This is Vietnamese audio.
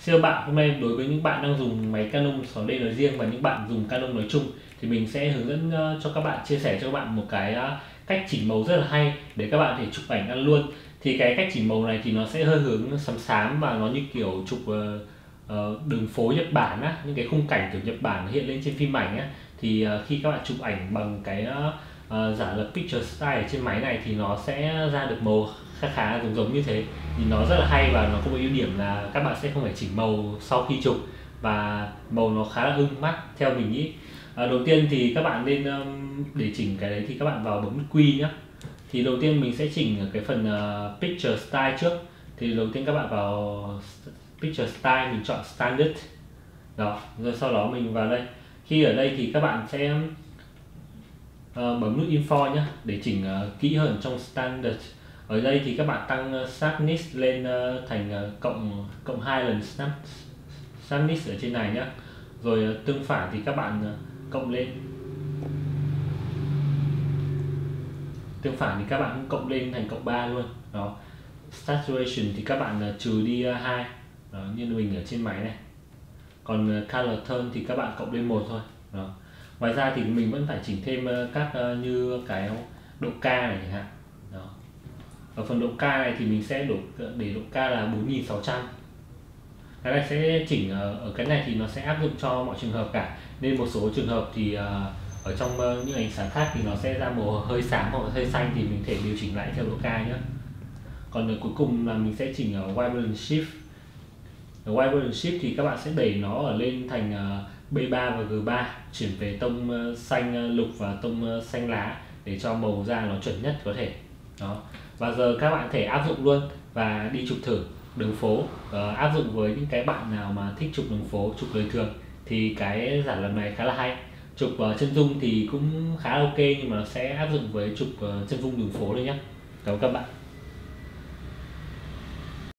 Xin chào bạn, hôm nay đối với những bạn đang dùng máy Canon 6D nói riêng và những bạn dùng Canon nói chung thì mình sẽ hướng dẫn cho các bạn, chia sẻ cho các bạn một cái cách chỉnh màu rất là hay để các bạn có thể chụp ảnh ăn luôn. Thì cái cách chỉnh màu này thì nó sẽ hơi hướng xám xám và nó như kiểu chụp đường phố Nhật Bản á, những cái khung cảnh kiểu Nhật Bản hiện lên trên phim ảnh á. Thì khi các bạn chụp ảnh bằng cái giả lập picture style ở trên máy này thì nó sẽ ra được màu khá giống như thế, thì nó rất là hay và nó có một ưu điểm là các bạn sẽ không phải chỉnh màu sau khi chụp và màu nó khá là ưng mắt theo mình nghĩ. Đầu tiên thì các bạn nên để chỉnh cái đấy thì các bạn vào bấm nút Q nhé. Thì đầu tiên mình sẽ chỉnh ở cái phần picture style trước. Thì đầu tiên các bạn vào picture style, mình chọn standard đó, rồi sau đó mình vào đây. Khi ở đây thì các bạn sẽ bấm nút info nhé để chỉnh kỹ hơn trong standard. Ở đây thì các bạn tăng sharpness lên thành cộng 2 lần sharpness ở trên này nhé. Rồi tương phản thì các bạn cộng lên, tương phản thì các bạn cũng cộng lên thành cộng 3 luôn đó. Saturation thì các bạn trừ đi 2 đó, như mình ở trên máy này. Còn color tone thì các bạn cộng lên 1 thôi đó. Ngoài ra thì mình vẫn phải chỉnh thêm các như cái độ ca này chẳng hạn đó. Ở phần độ ca này thì mình sẽ để độ ca là 4600. Cái này sẽ chỉnh ở cái này thì nó sẽ áp dụng cho mọi trường hợp cả, nên một số trường hợp thì ở trong những ánh sáng khác thì nó sẽ ra màu hơi xám hoặc hơi xanh thì mình thể điều chỉnh lại theo độ ca nhé. Còn cuối cùng là mình sẽ chỉnh ở white balance shift. Ở white balance shift thì các bạn sẽ đẩy nó ở lên thành B3 và G3, chuyển về tông xanh lục và tông xanh lá để cho màu da nó chuẩn nhất có thể đó. Và giờ các bạn thể áp dụng luôn và đi chụp thử đường phố, áp dụng với những cái bạn nào mà thích chụp đường phố, chụp đời thường thì cái giả lập này khá là hay. Chụp chân dung thì cũng khá ok, nhưng mà nó sẽ áp dụng với chụp chân dung đường phố đây nhé. Cảm ơn các bạn.